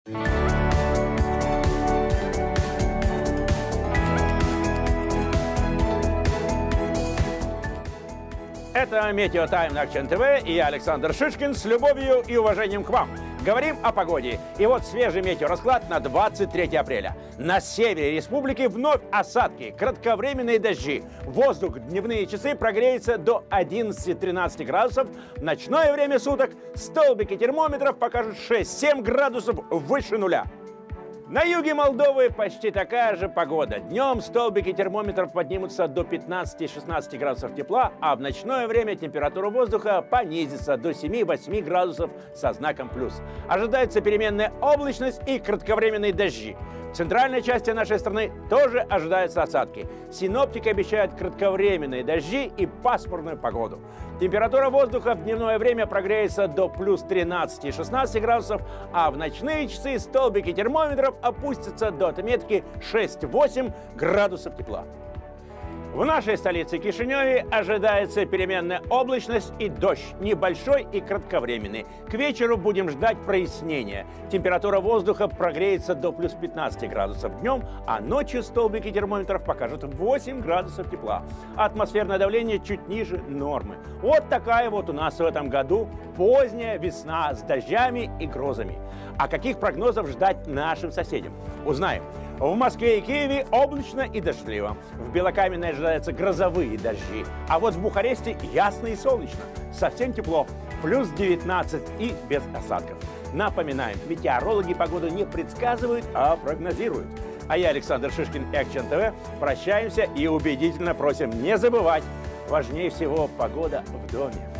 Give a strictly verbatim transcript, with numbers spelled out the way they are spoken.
Это Метео Тайм на Акчен ТВ, и я, Александр Шишкин, с любовью и уважением к вам. Говорим о погоде. И вот свежий метеорасклад на двадцать третье апреля. На севере республики вновь осадки, кратковременные дожди. Воздух в дневные часы прогреется до одиннадцати-тринадцати градусов. В ночное время суток столбики термометров покажут шесть-семь градусов выше нуля. На юге Молдовы почти такая же погода. Днем столбики термометров поднимутся до пятнадцати-шестнадцати градусов тепла, а в ночное время температура воздуха понизится до семи-восьми градусов со знаком плюс. Ожидается переменная облачность и кратковременные дожди. В центральной части нашей страны тоже ожидаются осадки. Синоптики обещают кратковременные дожди и пасмурную погоду. Температура воздуха в дневное время прогреется до плюс тринадцати-шестнадцати градусов, а в ночные часы столбики термометров опустятся до отметки шесть-восемь градусов тепла. В нашей столице Кишиневе ожидается переменная облачность и дождь, небольшой и кратковременный. К вечеру будем ждать прояснения. Температура воздуха прогреется до плюс пятнадцати градусов днем, а ночью столбики термометров покажут восемь градусов тепла. Атмосферное давление чуть ниже нормы. Вот такая вот у нас в этом году поздняя весна с дождями и грозами. А каких прогнозов ждать нашим соседям? Узнаем. В Москве и Киеве облачно и дождливо. В Белокаменной ожидаются грозовые дожди. А вот в Бухаресте ясно и солнечно. Совсем тепло. Плюс девятнадцать и без осадков. Напоминаем, метеорологи погоду не предсказывают, а прогнозируют. А я, Александр Шишкин и Акчен ТВ, прощаемся и убедительно просим не забывать. Важнее всего погода в доме.